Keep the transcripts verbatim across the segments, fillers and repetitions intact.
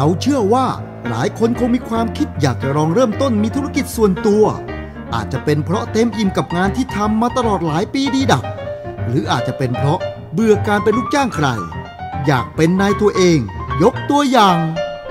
เชื่อว่าหลายคนคงมีความคิดอยากจะลองเริ่มต้นมีธุรกิจส่วนตัวอาจจะเป็นเพราะเต็มอิ่มกับงานที่ทำมาตลอดหลายปีดีดักหรืออาจจะเป็นเพราะเบื่อการเป็นลูกจ้างใครอยากเป็นนายตัวเองยกตัวอย่าง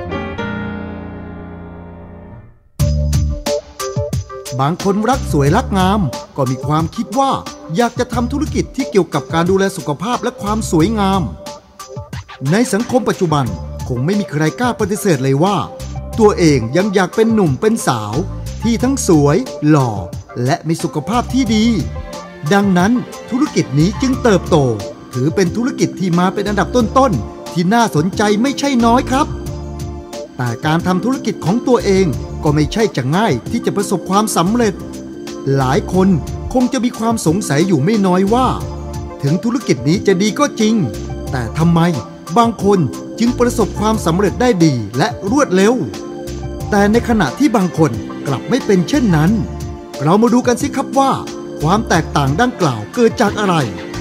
บางคนรักสวยรักงามก็มีความคิดว่าอยากจะทำธุรกิจที่เกี่ยวกับการดูแลสุขภาพและความสวยงามในสังคมปัจจุบันคงไม่มีใครกล้าปฏิเสธเลยว่าตัวเองยังอยากเป็นหนุ่มเป็นสาวที่ทั้งสวยหล่อและมีสุขภาพที่ดีดังนั้นธุรกิจนี้จึงเติบโตถือเป็นธุรกิจที่มาเป็นอันดับต้นๆที่น่าสนใจไม่ใช่น้อยครับแต่การทำธุรกิจของตัวเองก็ไม่ใช่จะง่ายที่จะประสบความสำเร็จหลายคนคงจะมีความสงสัยอยู่ไม่น้อยว่าถึงธุรกิจนี้จะดีก็จริงแต่ทำไมบางคนจึงประสบความสำเร็จได้ดีและรวดเร็วแต่ในขณะที่บางคนกลับไม่เป็นเช่นนั้นเรามาดูกันสิครับว่าความแตกต่างดังกล่าวเกิดจากอะไร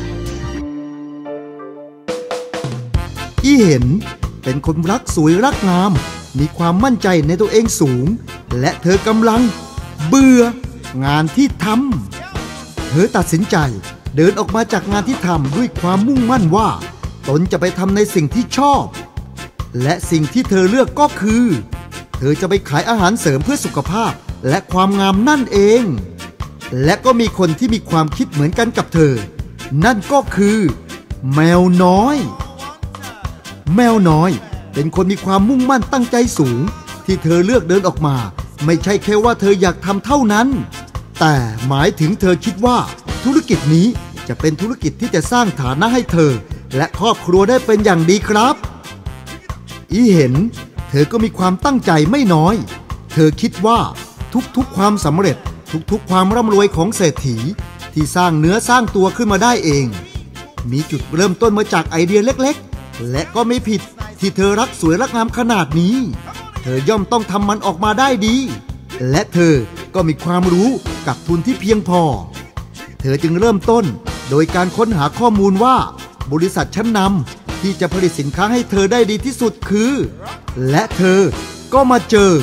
อีเห็นเป็นคนรักสวยรักงามมีความมั่นใจในตัวเองสูงและเธอกำลังเบื่องานที่ทำเธอตัดสินใจเดินออกมาจากงานที่ทำด้วยความมุ่งมั่นว่าตนจะไปทำในสิ่งที่ชอบและสิ่งที่เธอเลือกก็คือเธอจะไปขายอาหารเสริมเพื่อสุขภาพและความงามนั่นเองและก็มีคนที่มีความคิดเหมือนกันกับเธอนั่นก็คือแมวน้อยแมวน้อยเป็นคนมีความมุ่งมั่นตั้งใจสูงที่เธอเลือกเดินออกมาไม่ใช่แค่ว่าเธออยากทำเท่านั้นแต่หมายถึงเธอคิดว่าธุรกิจนี้จะเป็นธุรกิจที่จะสร้างฐานะให้เธอและครอบครัวได้เป็นอย่างดีครับอีเห็นเธอก็มีความตั้งใจไม่น้อยเธอคิดว่าทุกๆความสำเร็จทุกๆความร่ำรวยของเศรษฐีที่สร้างเนื้อสร้างตัวขึ้นมาได้เองมีจุดเริ่มต้นมาจากไอเดียเล็กๆและก็ไม่ผิดที่เธอรักสวยรักงามขนาดนี้เธอย่อมต้องทำมันออกมาได้ดีและเธอก็มีความรู้กับทุนที่เพียงพอเธอจึงเริ่มต้นโดยการค้นหาข้อมูลว่าบริษัทชั้นนำที่จะผลิตสินค้าให้เธอได้ดีที่สุดคือและเธอก็มาเจอ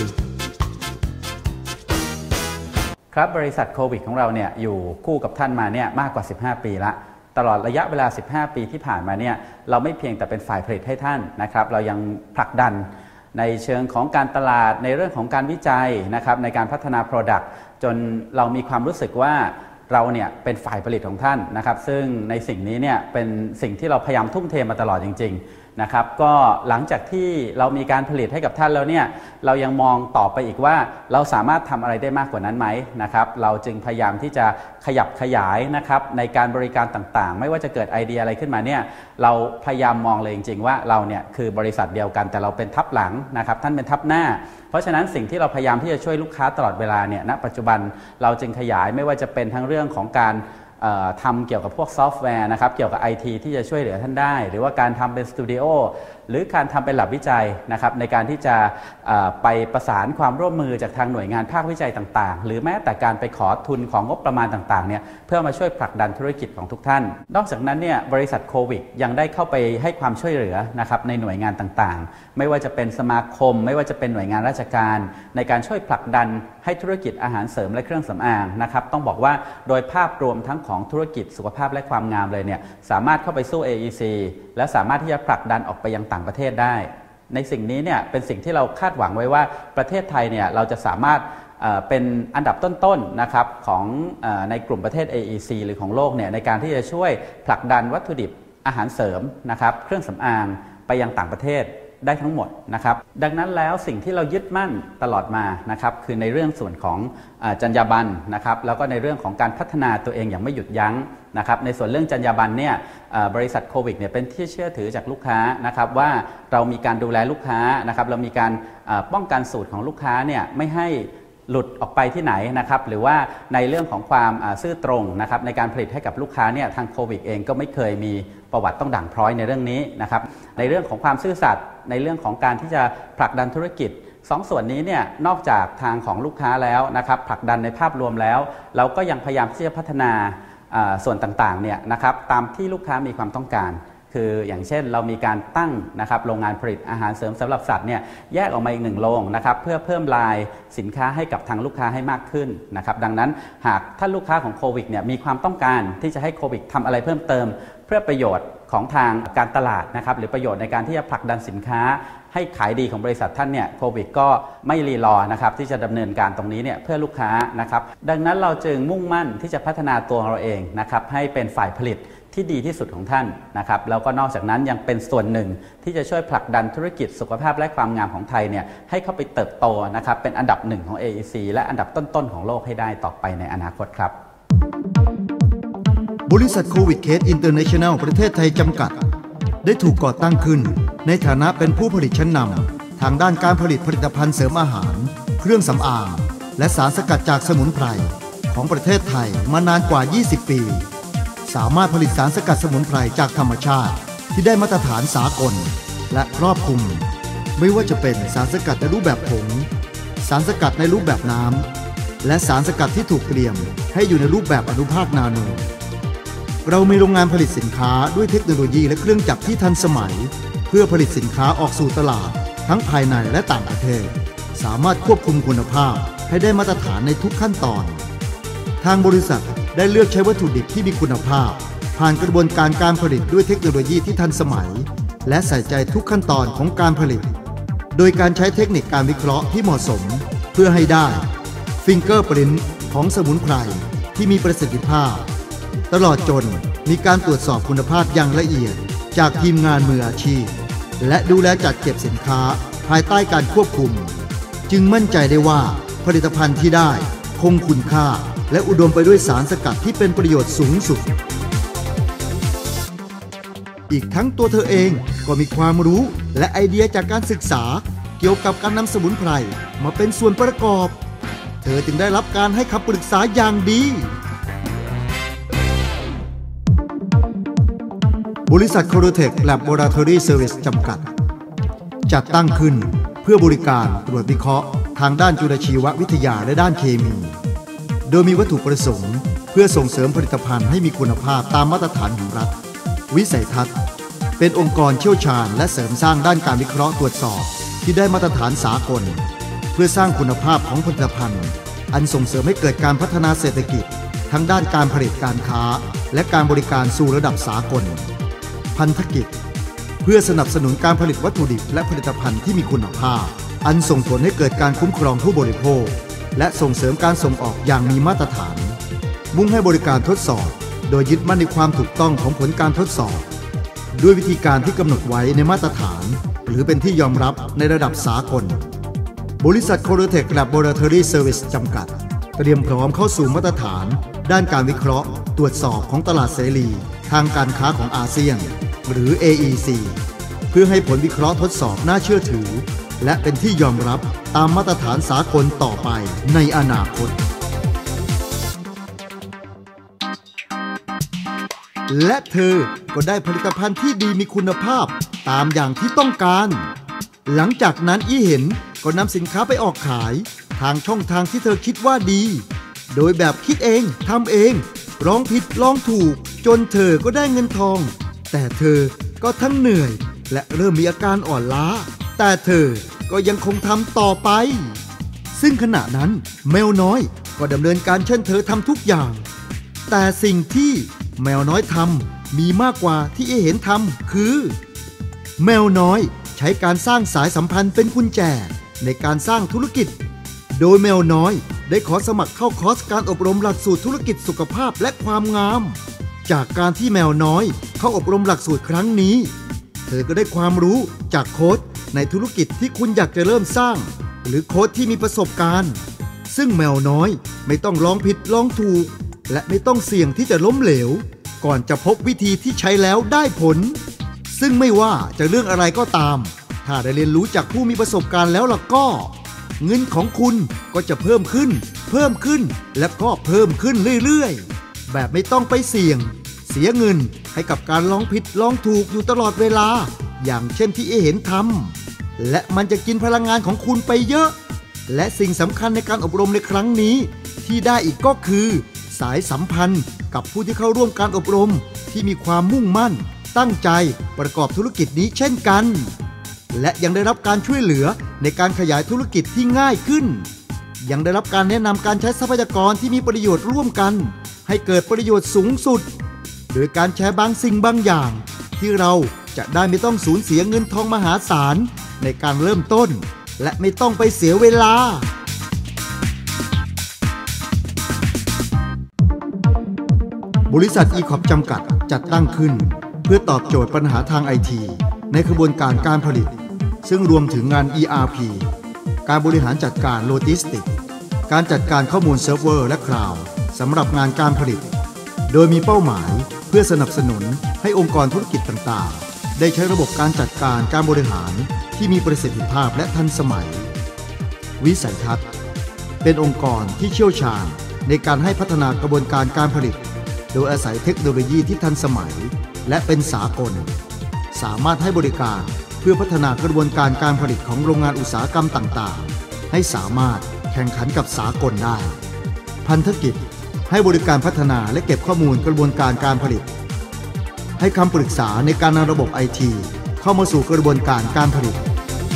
ครับบริษัทโควิดของเราเนี่ยอยู่คู่กับท่านมาเนี่ยมากกว่าสิบห้าปีละตลอดระยะเวลาสิบห้าปีที่ผ่านมาเนี่ยเราไม่เพียงแต่เป็นฝ่ายผลิตให้ท่านนะครับเรายังผลักดันในเชิงของการตลาดในเรื่องของการวิจัยนะครับในการพัฒนา Product จนเรามีความรู้สึกว่าเราเนี่ยเป็นฝ่ายผลิตของท่านนะครับซึ่งในสิ่งนี้เนี่ยเป็นสิ่งที่เราพยายามทุ่มเทมาตลอดจริงๆนะครับก็หลังจากที่เรามีการผลิตให้กับท่านแล้วเนี่ยเรายังมองต่อไปอีกว่าเราสามารถทำอะไรได้มากกว่านั้นไหมนะครับเราจึงพยายามที่จะขยับขยายนะครับในการบริการต่างๆไม่ว่าจะเกิดไอเดียอะไรขึ้นมาเนี่ยเราพยายามมองเลยจริงๆว่าเราเนี่ยคือบริษัทเดียวกันแต่เราเป็นทับหลังนะครับท่านเป็นทับหน้าเพราะฉะนั้นสิ่งที่เราพยายามที่จะช่วยลูกค้าตลอดเวลาเนี่ยณปัจจุบันเราจึงขยายไม่ว่าจะเป็นทั้งเรื่องของการทำเกี่ยวกับพวกซอฟต์แวร์นะครับเกี่ยวกับ ไอ ที ที่จะช่วยเหลือท่านได้หรือว่าการทำเป็นสตูดิโอหรือการทำเป็น lab วิจัยนะครับในการที่จะไปประสานความร่วมมือจากทางหน่วยงานภาควิจัยต่างๆหรือแม้แต่การไปขอทุนของงบประมาณต่างๆเนี่ยเพื่อมาช่วยผลักดันธุรกิจของทุกท่านนอกจากนั้นเนี่ยบริษัทโควิดยังได้เข้าไปให้ความช่วยเหลือนะครับในหน่วยงานต่างๆไม่ว่าจะเป็นสมาคมไม่ว่าจะเป็นหน่วยงานราชการในการช่วยผลักดันให้ธุรกิจอาหารเสริมและเครื่องสำอางนะครับต้องบอกว่าโดยภาพรวมทั้งของธุรกิจสุขภาพและความงามเลยเนี่ยสามารถเข้าไปสู้ เอ อี ซี และสามารถที่จะผลักดันออกไปยังต่างประเทศได้ในสิ่งนี้เนี่ยเป็นสิ่งที่เราคาดหวังไว้ว่าประเทศไทยเนี่ยเราจะสามารถเป็นอันดับต้นๆนะครับของในกลุ่มประเทศ เอ อี ซี หรือของโลกเนี่ยในการที่จะช่วยผลักดันวัตถุดิบอาหารเสริมนะครับเครื่องสำอางไปยังต่างประเทศได้ทั้งหมดนะครับดังนั้นแล้วสิ่งที่เรายึดมั่นตลอดมานะครับคือในเรื่องส่วนของจรรยาบรรณนะครับแล้วก็ในเรื่องของการพัฒนาตัวเองอย่างไม่หยุดยั้งนะครับในส่วนเรื่องจรรยาบรรณเนี่ยบริษัทโควิดเนี่ยเป็นที่เชื่อถือจากลูกค้านะครับว่าเรามีการดูแลลูกค้านะครับเรามีการป้องกันสูตรของลูกค้าเนี่ยไม่ให้หลุดออกไปที่ไหนนะครับหรือว่าในเรื่องของความซื่อตรงนะครับในการผลิตให้กับลูกค้าเนี่ยทางโควิดเองก็ไม่เคยมีประวัติต้องด่างพร้อยในเรื่องนี้นะครับในเรื่องของความซื่อสัตย์ในเรื่องของการที่จะผลักดันธุรกิจสองส่วนนี้เนี่ยนอกจากทางของลูกค้าแล้วนะครับผลักดันในภาพรวมแล้วเราก็ยังพยายามที่จะพัฒนาส่วนต่างๆเนี่ยนะครับตามที่ลูกค้ามีความต้องการคืออย่างเช่นเรามีการตั้งนะครับโรงงานผลิตอาหารเสริมสำหรับสัตว์เนี่ยแยกออกมาอีกหนึ่งโรงนะครับเพื่อเพิ่มรายสินค้าให้กับทางลูกค้าให้มากขึ้นนะครับดังนั้นหากท่านลูกค้าของโควิดเนี่ยมีความต้องการที่จะให้โควิดทำอะไรเพิ่มเติมเพื่อประโยชน์ของทางการตลาดนะครับหรือประโยชน์ในการที่จะผลักดันสินค้าให้ขายดีของบริษัทท่านเนี่ยโควิดก็ไม่รีรอนะครับที่จะดำเนินการตรงนี้เนี่ยเพื่อลูกค้านะครับดังนั้นเราจึงมุ่งมั่นที่จะพัฒนาตัวเราเองนะครับให้เป็นฝ่ายผลิตที่ดีที่สุดของท่านนะครับแล้วก็นอกจากนั้นยังเป็นส่วนหนึ่งที่จะช่วยผลักดันธุรกิจสุขภาพและความงามของไทยเนี่ยให้เข้าไปเติบโตนะครับเป็นอันดับหนึ่งของ เอ อี ซี และอันดับต้นๆของโลกให้ได้ต่อไปในอนาคตครับบริษัทโควิดเคสอินเตอร์เนชั่นแนลประเทศไทยจำกัดได้ถูกก่อตั้งขึ้นในฐานะเป็นผู้ผลิตชั้นนำทางด้านการผลิตผลิตภัณฑ์เสริมอาหารเครื่องสำอางและสารสกัดจากสมุนไพรของประเทศไทยมานานกว่ายี่สิบปีสามารถผลิตสารสกัดสมุนไพรจากธรรมชาติที่ได้มาตรฐานสากลและครอบคลุมไม่ว่าจะเป็นสารสกัดในรูปแบบผงสารสกัดในรูปแบบน้ำและสารสกัดที่ถูกเตรียมให้อยู่ในรูปแบบอนุภาคนาโนเรามีโรงงานผลิตสินค้าด้วยเทคโนโลยีและเครื่องจักรที่ทันสมัยเพื่อผลิตสินค้าออกสู่ตลาดทั้งภายในและต่างประเทศสามารถควบคุมคุณภาพให้ได้มาตรฐานในทุกขั้นตอนทางบริษัทได้เลือกใช้วัตถุดิบที่มีคุณภาพผ่านกระบวนการการผลิตด้วยเทคโนโลยีที่ทันสมัยและใส่ใจทุกขั้นตอนของการผลิตโดยการใช้เทคนิคการวิเคราะห์ที่เหมาะสมเพื่อให้ได้ฟิงเกอร์ปรินท์ของสมุนไพรที่มีประสิทธิภาพตลอดจนมีการตรวจสอบคุณภาพอย่างละเอียดจากทีมงานมืออาชีพและดูแลจัดเก็บสินค้าภายใต้การควบคุมจึงมั่นใจได้ว่าผลิตภัณฑ์ที่ได้คงคุณค่าและอุดมไปด้วยสารสกัดที่เป็นประโยชน์สูงสุดอีกทั้งตัวเธอเองก็มีความรู้และไอเดียจากการศึกษาเกี่ยวกับการนำสมุนไพรมาเป็นส่วนประกอบเธอจึงได้รับการให้คำปรึกษาอย่างดีบริษัท Corotech Laboratory Service จำกัดจัดตั้งขึ้นเพื่อบริการตรวจวิเคราะห์ทางด้านจุลชีววิทยาและด้านเคมีโดยมีวัตถุประสงค์เพื่อส่งเสริมผลิตภัณฑ์ให้มีคุณภาพตามมาตรฐานของรัฐวิสัยทัศน์เป็นองค์กรเชี่ยวชาญและเสริมสร้างด้านการวิเคราะห์ตรวจสอบที่ได้มาตรฐานสากลเพื่อสร้างคุณภาพของผลิตภัณฑ์อันส่งเสริมให้เกิดการพัฒนาเศรษฐกิจทั้งด้านการผลิตการค้าและการบริการสู่ระดับสากลพันธกิจเพื่อสนับสนุนการผลิตวัตถุดิบและผลิตภัณฑ์ที่มีคุณภาพอันส่งผลให้เกิดการคุ้มครองผู้บริโภคและส่งเสริมการส่งออกอย่างมีมาตรฐานมุ่งให้บริการทดสอบโดยยึดมั่นในความถูกต้องของผลการทดสอบด้วยวิธีการที่กำหนดไว้ในมาตรฐานหรือเป็นที่ยอมรับในระดับสากลบริษัท Corotech Laboratory Service จำกัดเตรียมพร้อมเข้าสู่มาตรฐานด้านการวิเคราะห์ตรวจสอบของตลาดเสรีทางการค้าของอาเซียนหรือ เอ อี ซี เพื่อให้ผลวิเคราะห์ทดสอบน่าเชื่อถือและเป็นที่ยอมรับตามมาตรฐานสากลต่อไปในอนาคตและเธอก็ได้ผลิตภัณฑ์ที่ดีมีคุณภาพตามอย่างที่ต้องการหลังจากนั้นอีเห็นก็นำสินค้าไปออกขายทางช่องทางที่เธอคิดว่าดีโดยแบบคิดเองทำเองลองผิดลองถูกจนเธอก็ได้เงินทองแต่เธอก็ทั้งเหนื่อยและเริ่มมีอาการอ่อนล้าแต่เธอก็ยังคงทำต่อไปซึ่งขณะนั้นแมวน้อยก็ดำเนินการเช่นเธอทำทุกอย่างแต่สิ่งที่แมวน้อยทำมีมากกว่าที่เอเห็นทำคือแมวน้อยใช้การสร้างสายสัมพันธ์เป็นกุญแจในการสร้างธุรกิจโดยแมวน้อยได้ขอสมัครเข้าคอร์สการอบรมหลักสูตรธุรกิจสุขภาพและความงามจากการที่แมวน้อยเข้าอบรมหลักสูตรครั้งนี้เธอก็ได้ความรู้จากโค้ชในธุรกิจที่คุณอยากจะเริ่มสร้างหรือโค้ชที่มีประสบการณ์ซึ่งแมวน้อยไม่ต้องลองผิดลองถูกและไม่ต้องเสี่ยงที่จะล้มเหลวก่อนจะพบวิธีที่ใช้แล้วได้ผลซึ่งไม่ว่าจะเรื่องอะไรก็ตามถ้าได้เรียนรู้จากผู้มีประสบการณ์แล้วล่ะก็เงินของคุณก็จะเพิ่มขึ้นเพิ่มขึ้นและก็เพิ่มขึ้นเรื่อยๆแบบไม่ต้องไปเสี่ยงเสียเงินให้กับการลองผิดลองถูกอยู่ตลอดเวลาอย่างเช่นที่เอเห็นทำและมันจะกินพลังงานของคุณไปเยอะและสิ่งสำคัญในการอบรมในครั้งนี้ที่ได้อีกก็คือสายสัมพันธ์กับผู้ที่เข้าร่วมการอบรมที่มีความมุ่งมั่นตั้งใจประกอบธุรกิจนี้เช่นกันและยังได้รับการช่วยเหลือในการขยายธุรกิจที่ง่ายขึ้นยังได้รับการแนะนำการใช้ทรัพยากรที่มีประโยชน์ร่วมกันให้เกิดประโยชน์สูงสุดโดยการแชร์บางสิ่งบางอย่างที่เราจะได้ไม่ต้องสูญเสียเงินทองมหาศาลในการเริ่มต้นและไม่ต้องไปเสียเวลาบริษัท อี คอ พี จำกัดจัดตั้งขึ้นเพื่อตอบโจทย์ปัญหาทาง ไอ ที ในกระบวนการการผลิตซึ่งรวมถึงงาน อี อาร์ พี การบริหารจัดการโลจิสติกส์การจัดการข้อมูลเซิร์ฟเวอร์และคลาวด์สำหรับงานการผลิตโดยมีเป้าหมายเพื่อสนับสนุนให้องค์กรธุรกิจต่างๆได้ใช้ระบบการจัดการการบริหารที่มีประสิทธิภาพและทันสมัยวิสัยทัศน์เป็นองค์กรที่เชี่ยวชาญในการให้พัฒนากระบวนการการผลิตโดยอาศัยเทคโนโลยีที่ทันสมัยและเป็นสากลสามารถให้บริการเพื่อพัฒนากระบวนการการผลิตของโรงงานอุตสาหกรรมต่างๆให้สามารถแข่งขันกับสากลได้พันธกิจให้บริการพัฒนาและเก็บข้อมูลกระบวนการการผลิตให้คำปรึกษาในการนำระบบ ไอ ที เข้ามาสู่กระบวนการการผลิต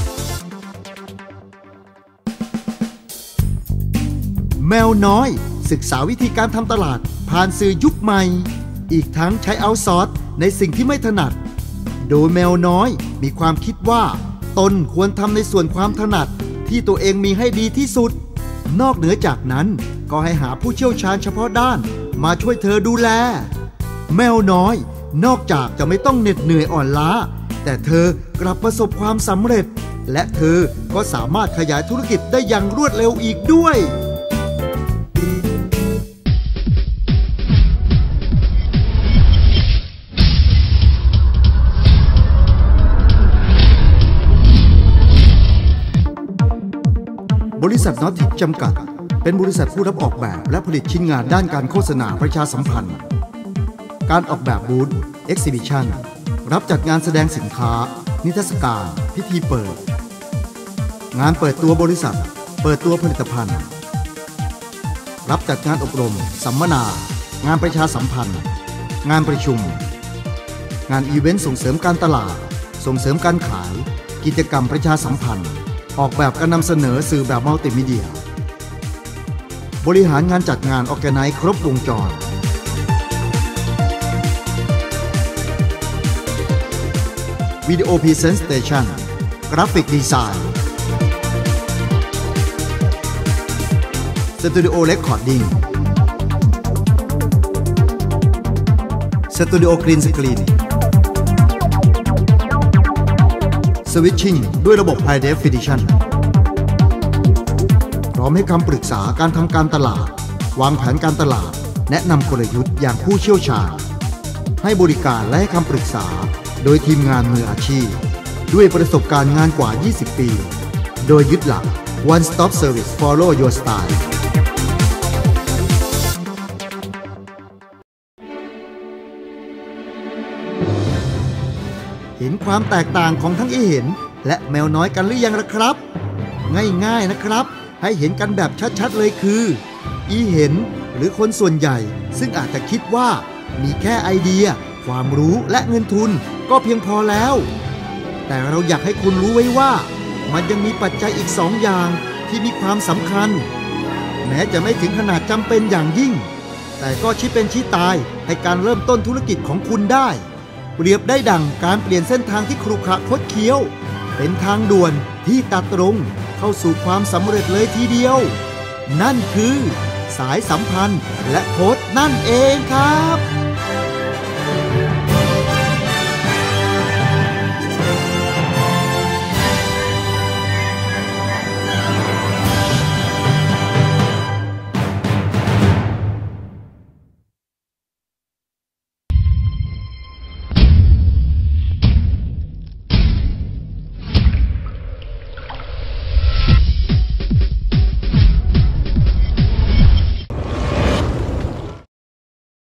แมวน้อยศึกษาวิธีการทำตลาดผ่านสื่อยุคใหม่อีกทั้งใช้เอาท์ซอร์สในสิ่งที่ไม่ถนัดโดยแมวน้อยมีความคิดว่าตนควรทำในส่วนความถนัดที่ตัวเองมีให้ดีที่สุดนอกเหนือจากนั้นก็ให้หาผู้เชี่ยวชาญเฉพาะด้านมาช่วยเธอดูแลแมวน้อยนอกจากจะไม่ต้องเหน็ดเหนื่อยอ่อนล้าแต่เธอกลับประสบความสำเร็จและเธอก็สามารถขยายธุรกิจได้อย่างรวดเร็วอีกด้วยบริษัทนอติกจำกัดเป็นบริษัทผู้รับออกแบบและผลิตชิ้นงานด้านการโฆษณาประชาสัมพันธ์การออกแบบบูธ Exhibition รับจัดงานแสดงสินค้านิทรรศการพิธีเปิดงานเปิดตัวบริษัทเปิดตัวผลิตภัณฑ์รับจัดงานอบรมสัมมนางานประชาสัมพันธ์งานประชุมงานอีเวนต์ส่งเสริมการตลาดส่งเสริมการขายกิจกรรมประชาสัมพันธ์ออกแบบการนำเสนอสื่อแบบมัลติมีเดียบริหารงานจัดงานออร์แกไนซ์ครบวงจรวิดีโอพรีเซนเตชันกราฟิกดีไซน์สตูดิโอเรคคอร์ดิ้งสตูดิโอกรีนสกรีนสวิตชิ่งด้วยระบบ High Definition พร้อมให้คำปรึกษาการทำการตลาดวางแผนการตลาดแนะนำกลยุทธ์อย่างผู้เชี่ยวชาญให้บริการและให้คำปรึกษาโดยทีมงานมืออาชีพด้วยประสบการณ์งานกว่ายี่สิบปีโดยยึดหลัก One Stop Service Follow Your Styleเห็นความแตกต่างของทั้งอีเห็นและแมวน้อยกันหรือยังล่ะครับง่ายๆนะครับให้เห็นกันแบบชัดๆเลยคืออีเห็นหรือคนส่วนใหญ่ซึ่งอาจจะคิดว่ามีแค่ไอเดียความรู้และเงินทุนก็เพียงพอแล้วแต่เราอยากให้คุณรู้ไว้ว่ามันยังมีปัจจัยอีกสองอย่างที่มีความสำคัญแม้จะไม่ถึงขนาดจำเป็นอย่างยิ่งแต่ก็ชี้เป็นชี้ตายให้การเริ่มต้นธุรกิจของคุณได้เปรียบได้ดั่งการเปลี่ยนเส้นทางที่ขรุขระคดเคี้ยวเป็นทางด่วนที่ตัดตรงเข้าสู่ความสำเร็จเลยทีเดียวนั่นคือสายสัมพันธ์และโค้ชนั่นเองครับ